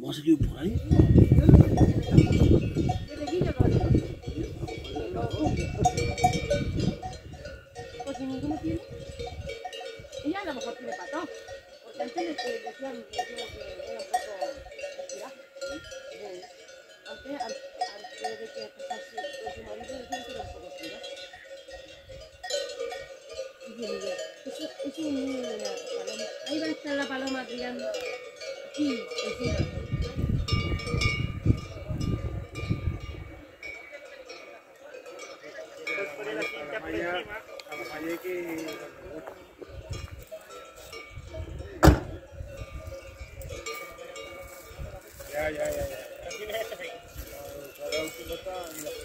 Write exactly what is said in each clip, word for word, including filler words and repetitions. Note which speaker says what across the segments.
Speaker 1: ¿Vamos a seguir por ahí?
Speaker 2: Porque ninguno tiene. Ella a lo mejor tiene patón. Porque antes le decían, decían que era un poco estirado. Antes, antes de que empezase con su marido, decían que era un poco estirado. Y yo digo, eso, eso es un niño de la paloma. Ahí va a estar la paloma tirando. Aquí, encima.
Speaker 3: Ya, ya, ya, ya. ¿Tienes este fin? La última está y la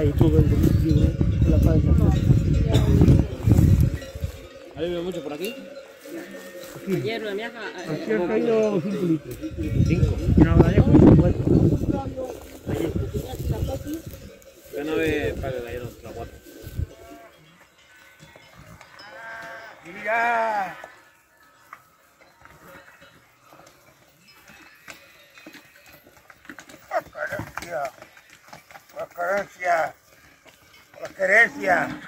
Speaker 3: ahí todo el domicilio con la playa. ¿Ha llovido mucho por aquí?
Speaker 2: Ayer una miaja.
Speaker 3: Aquí han caído cinco litros. cinco. Y una hora lejos, cincuenta. Ya no ve para que cayeron otras cuatro. ¡Mira! ¡La carencia! ¡La carencia! ¡La carencia!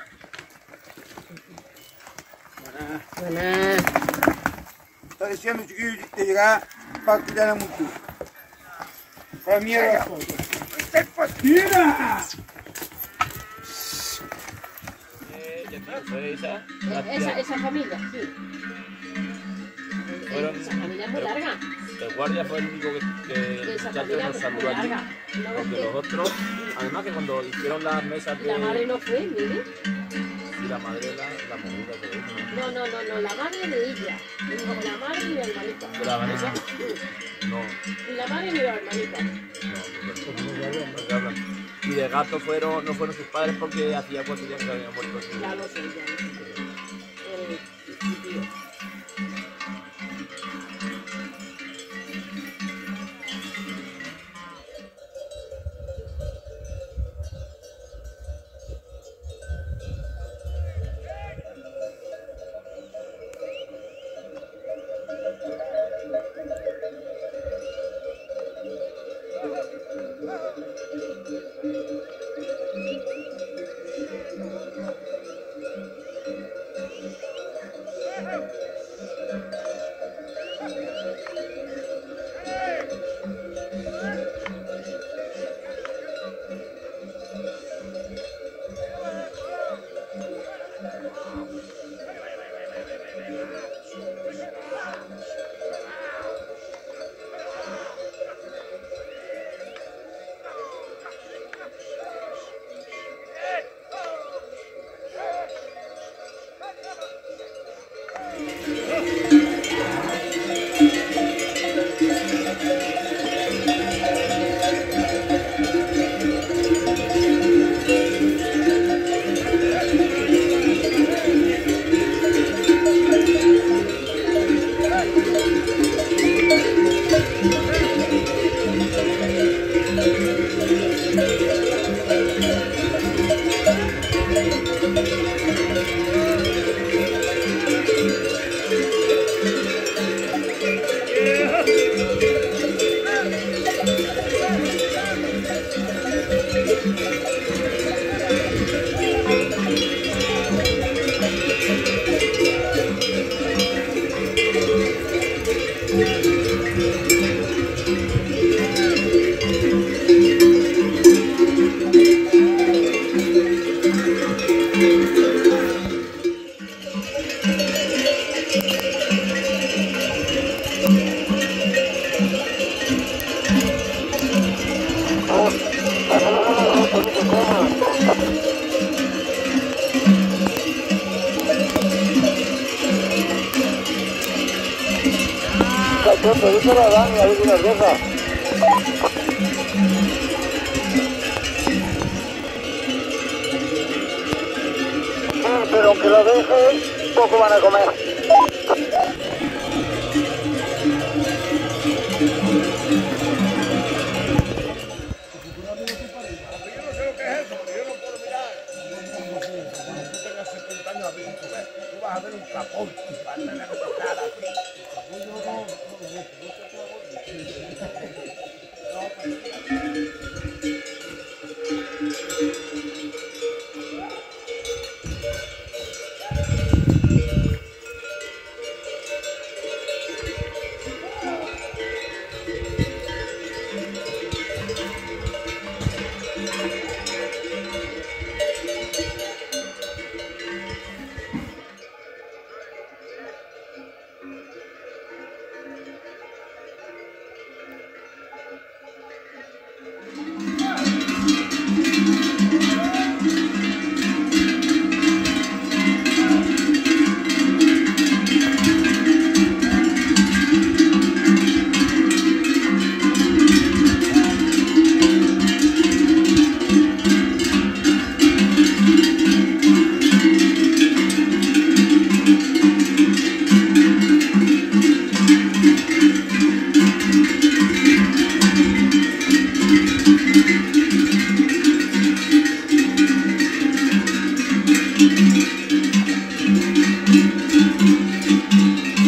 Speaker 2: Buenas.
Speaker 1: Está diciendo chiquillo de llegar para que ya no mucho. ¡La mierda! ¡Te fascina!
Speaker 2: Esa, esa familia, sí.
Speaker 4: Fueron,
Speaker 2: esa familia es muy larga.
Speaker 4: el guardia fue el único que, que
Speaker 2: Esa
Speaker 4: muchacho
Speaker 2: familia
Speaker 4: nos
Speaker 2: es muy
Speaker 4: saludó allí.
Speaker 2: larga. No,
Speaker 4: Porque
Speaker 2: que-
Speaker 4: los otros, además que cuando hicieron las mesas de...
Speaker 2: La madre no fue, mire.
Speaker 4: Y la madre la, la movida de eso.
Speaker 2: No, no, no, no, la madre de ella. Ni la madre ni la hermanita.
Speaker 4: ¿De la Vanessa? No,
Speaker 2: Ni la madre ni la hermanita.
Speaker 4: no, no te hablan. Y de gato fueron, no fueron sus padres porque hacía cuatro días que habían muerto su...
Speaker 2: Ya lo sé, ya lo sé. Eh, sí, tío.
Speaker 1: Cachondo, díselo a Dani, a ver si nos deja. Sí, pero aunque lo deje, poco van a comer.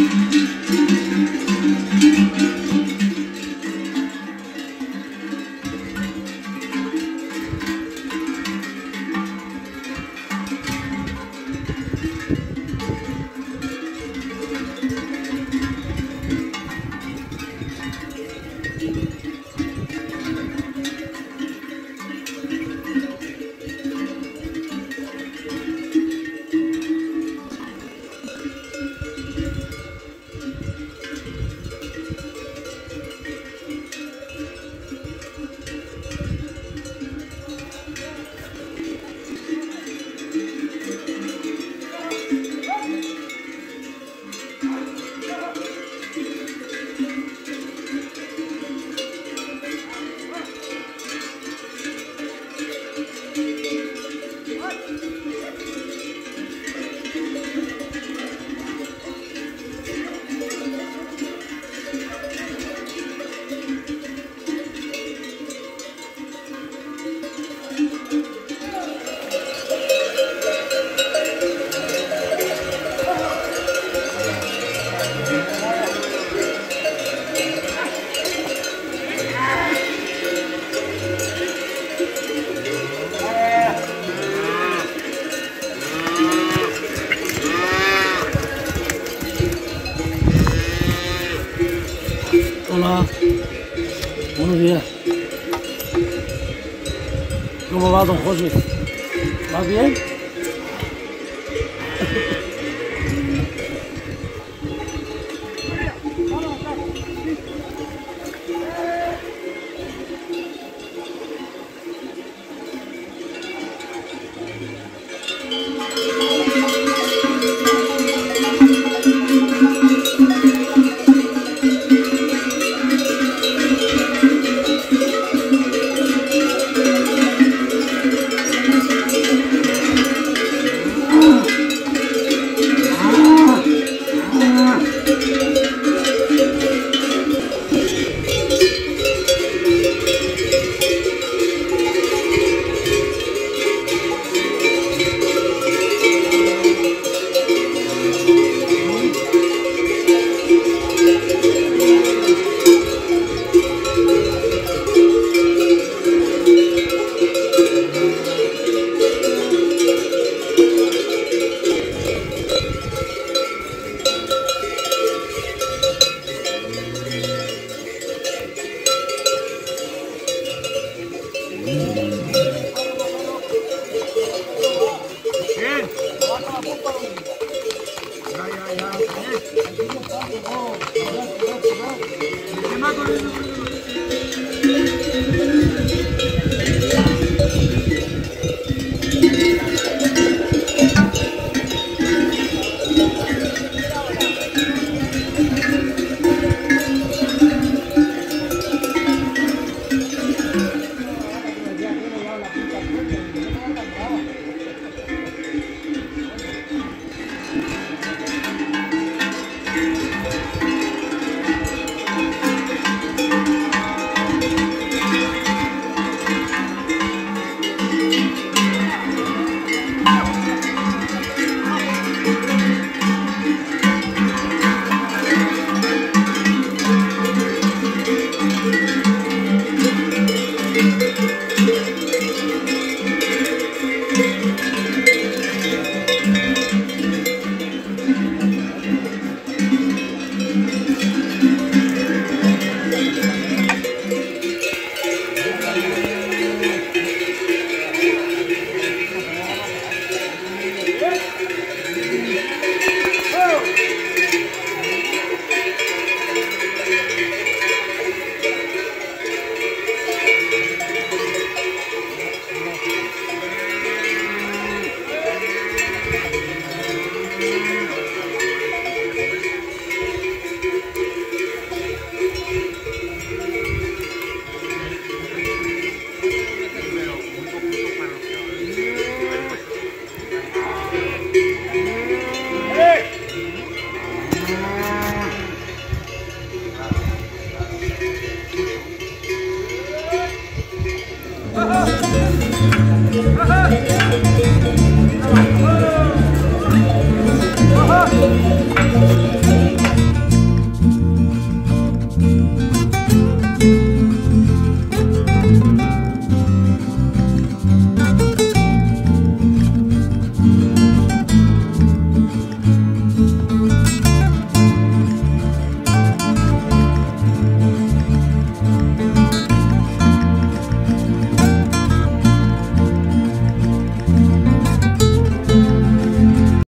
Speaker 5: Hola, buenos días. ¿Cómo va, don José? ¿Va bien?